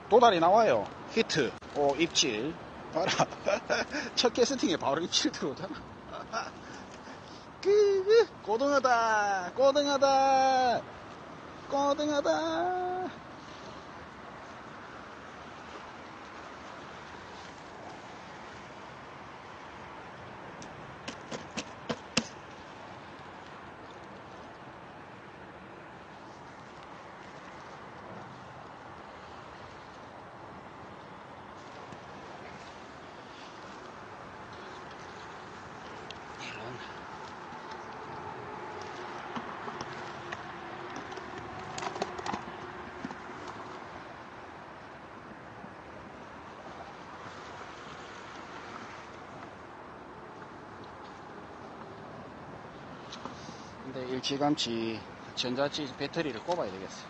도달이 나와요. 히트. 오, 입질. 봐라. 첫 캐스팅에 바로 입질 들어오잖아. 고등어다. 고등어다. 고등어다. 근데 일찌감치 전자지 배터리를 꼽아야 되겠어.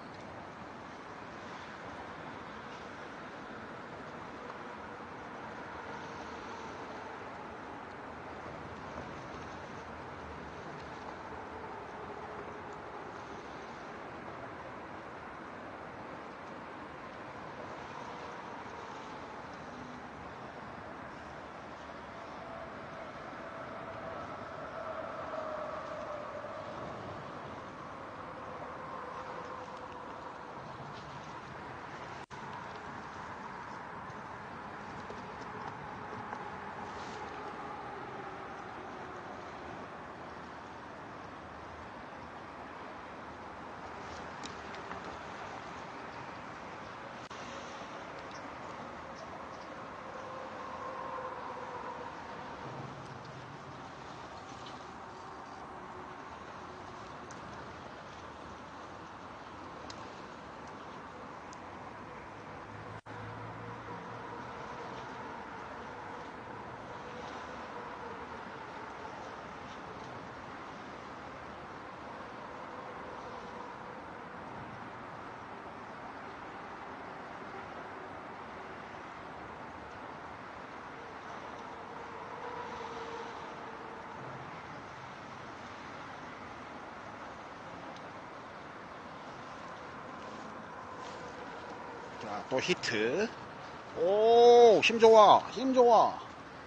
자, 또 히트. 오, 힘 좋아. 힘 좋아.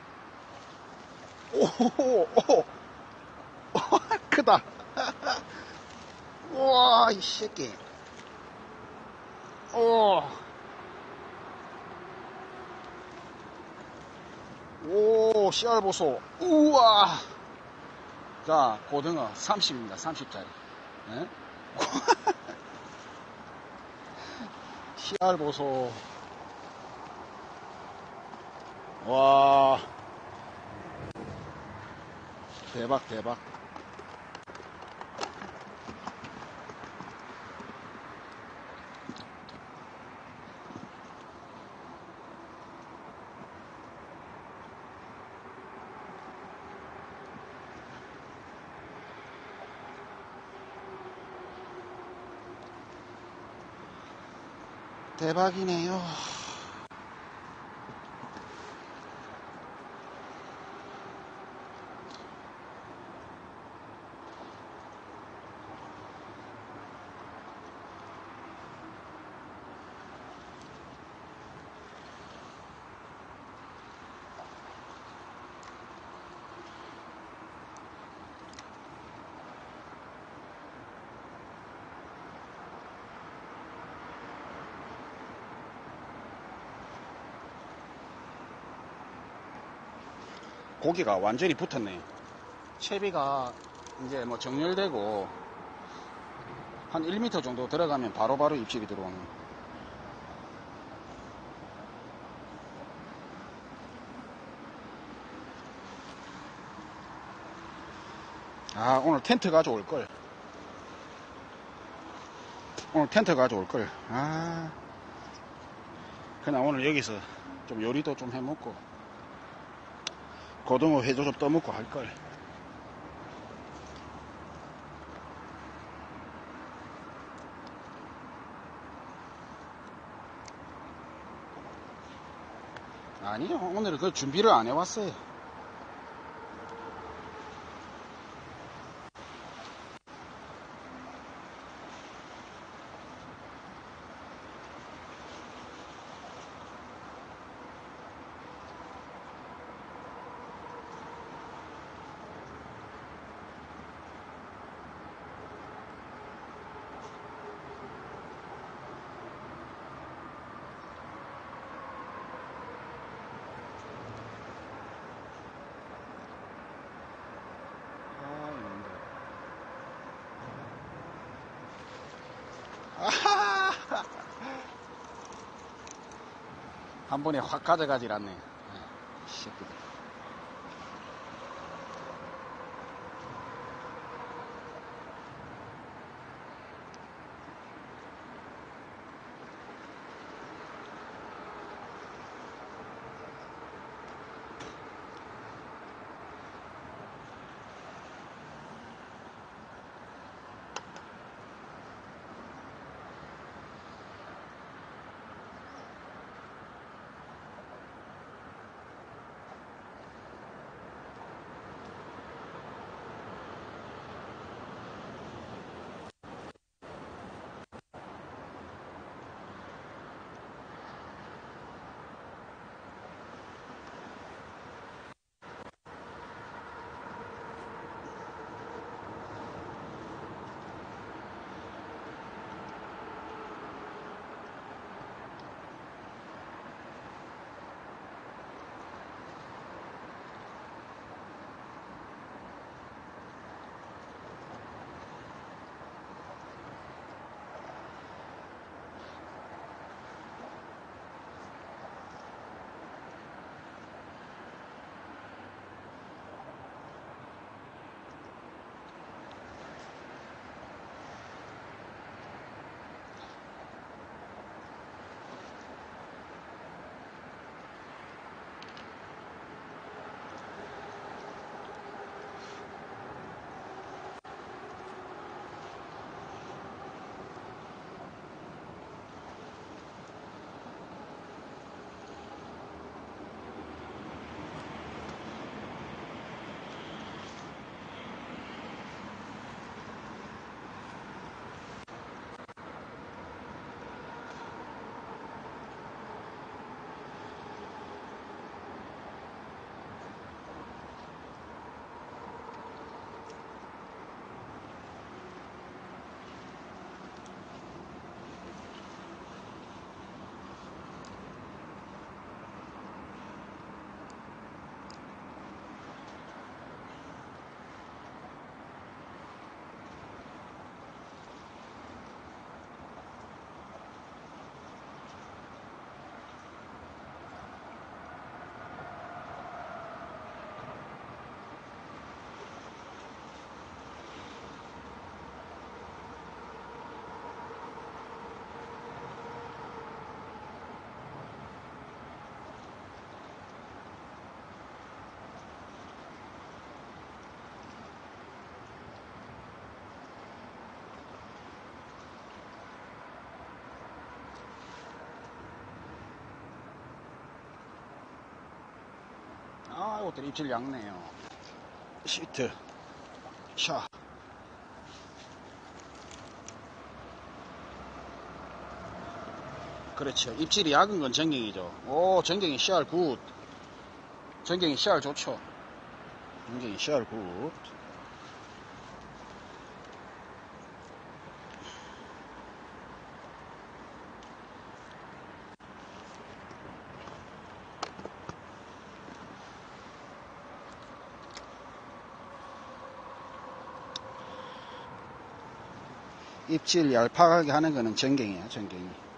오, 크다. 우와, 이 새끼. 오, 씨알 보소. 우와. 자, 고등어 30입니다. 30짜리. 예? 씨알 보소. 와. 대박, 대박. 대박이네요. 고기가 완전히 붙었네. 채비가 이제 뭐 정렬되고 한 1m 정도 들어가면 바로바로 입질이 들어오는. 아, 오늘 텐트 가져올 걸. 오늘 텐트 가져올 걸. 아, 그냥 오늘 여기서 좀 요리도 좀 해먹고 고등어 회도 좀 떠먹고 할 걸. 아니요, 오늘은 그 준비를 안 해왔어요. 아하! 한 번에 확 가져가질 않네. 새끼들. 아, 이것들 입질 얇네요. 시트, 샤. 그렇죠. 입질이 얇은 건 전갱이죠. 오, 전갱이 CR 굿. 전갱이 CR 좋죠. 전갱이 CR 굿. 입질 얄팍하게 하는 거는 전갱이에요, 전갱이.